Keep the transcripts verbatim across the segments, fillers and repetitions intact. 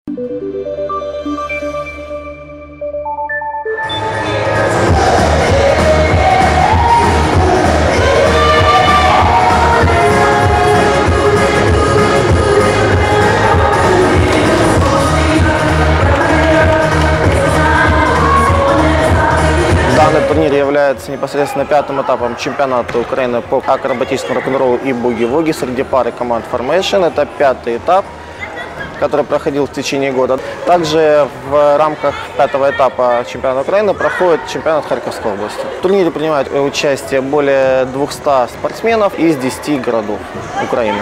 Данный турнир является непосредственно пятым этапом чемпионата Украины по акробатическому рок-н-роллу и буги-вуги среди пары команд Formation. Это пятый этап, который проходил в течение года. Также в рамках пятого этапа чемпионата Украины проходит чемпионат Харьковской области. В турнире принимают участие более двухсот спортсменов из десяти городов Украины.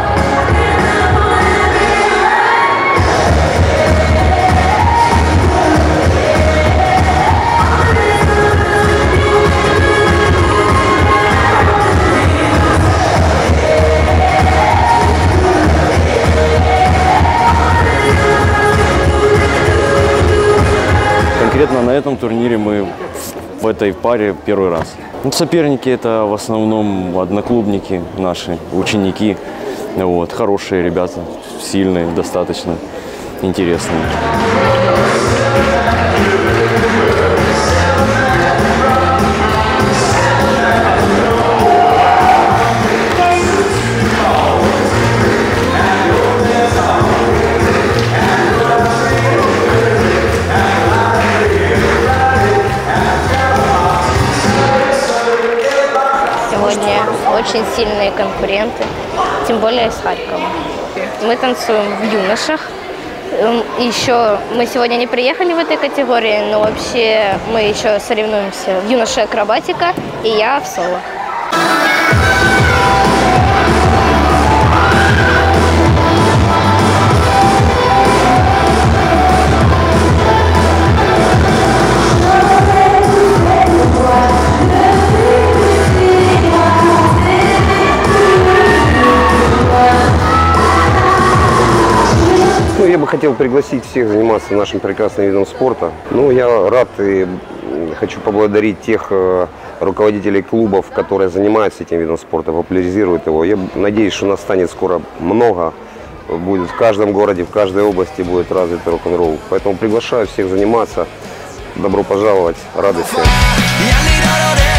Конкретно на этом турнире мы в этой паре первый раз. Ну, соперники это в основном одноклубники наши, ученики. Вот, хорошие ребята, сильные, достаточно интересные. Сегодня очень сильные конкуренты, тем более из Харькова. Мы танцуем в юношах. Еще мы сегодня не приехали в этой категории, но вообще мы еще соревнуемся в юноше акробатика и я в соло. Я бы хотел пригласить всех заниматься нашим прекрасным видом спорта. Ну, я рад и хочу поблагодарить тех руководителей клубов, которые занимаются этим видом спорта, популяризируют его. Я надеюсь, что нас станет скоро много. Будет в каждом городе, в каждой области будет развит рок-н-ролл. Поэтому приглашаю всех заниматься. Добро пожаловать, радости.